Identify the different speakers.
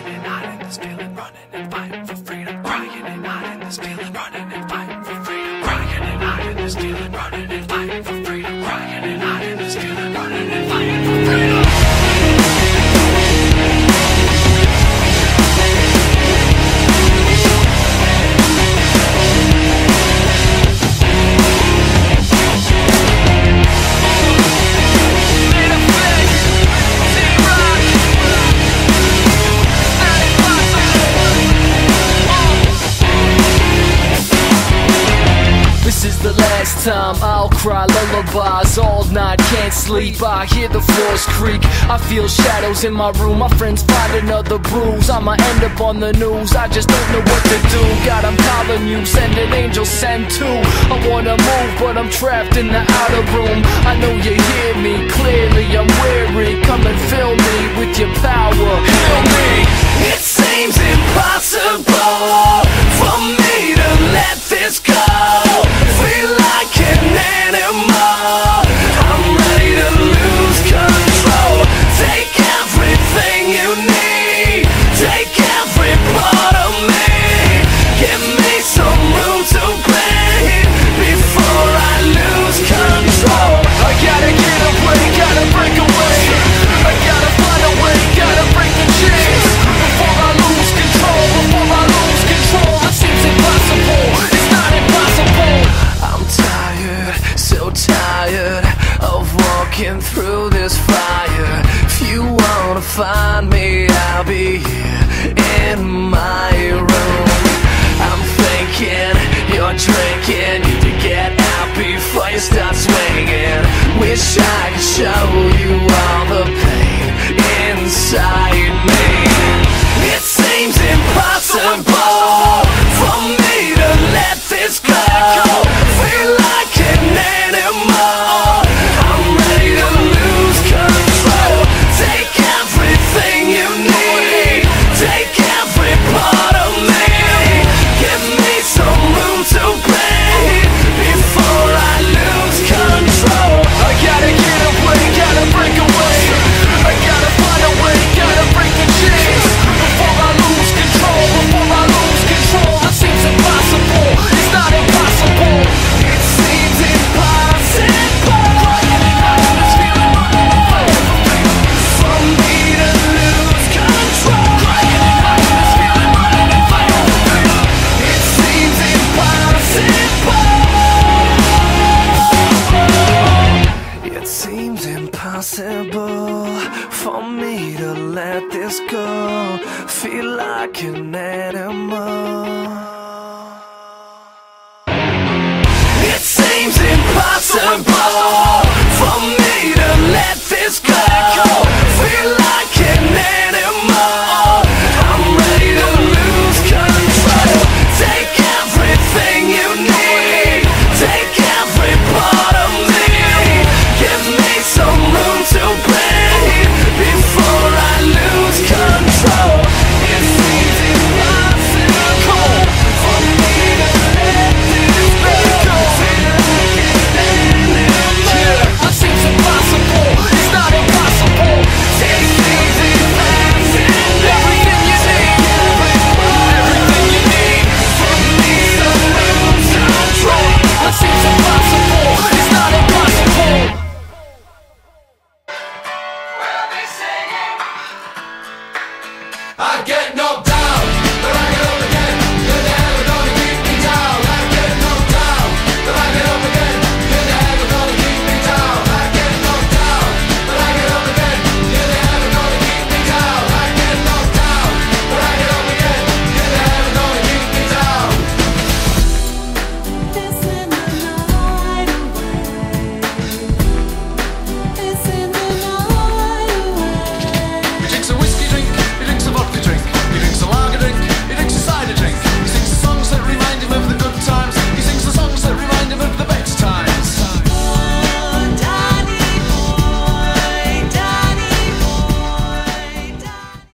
Speaker 1: Crying and hiding this feeling, running and fighting for freedom. Crying and hiding this feeling, running and fighting for freedom. Crying and hiding this feeling, running and fighting for freedom. Crying and hiding this feeling, running and fighting for freedom.
Speaker 2: This is the last time I'll cry lullabies all night, can't sleep, I hear the floors creak. I feel shadows in my room, my friends find another bruise. I'ma end up on the news, I just don't know what to do. God, I'm calling you, send an angel, send two. I wanna move, but I'm trapped in the outer room. I know you hear me clearly, I'm weary. Come and fill me with your power, heal me.
Speaker 1: It seems impossible for me to let this go. Feel like an animal, I'm ready to lose control. Take everything you need, take every part of me. Give me some room to breathe before I lose control.
Speaker 2: I gotta get away, gotta break away. I gotta find a way, gotta break the chains before I lose control, before I lose control. It seems impossible, it's not impossible.
Speaker 1: I'm tired, so tired of walking through this fire. If you wanna find me, I'll be here in my room. I'm thinking you're drinking, you need to get out before you start swinging. Wish I could show you all the pain inside me. It seems impossible for me to let this go. Feel like an animal, I'm ready to lose control. Take everything you need, take every part of me. Give me some room to breathe before I lose control.
Speaker 2: I gotta get away, gotta break away. I gotta find a way, gotta break the chains before I lose control, before I lose control. It seems impossible, it's not impossible.
Speaker 1: It seems impossible for me to lose control. It seems impossible. It seems impossible for me to let this go. Feel like an animal. It seems impossible for me to let this go. Feel like an animal, I'm ready to lose control. Take everything you need, take every part of me. Give me some room to breathe before I lose control. It seems impossible for me to let this go. Feel like an animal.
Speaker 2: It seems impossible, it's not impossible.
Speaker 1: Take things impossible.
Speaker 2: Everything you need, everything you need.
Speaker 1: For me to lose control.
Speaker 2: It seems impossible, it's not impossible.
Speaker 1: We'll be singing. I get no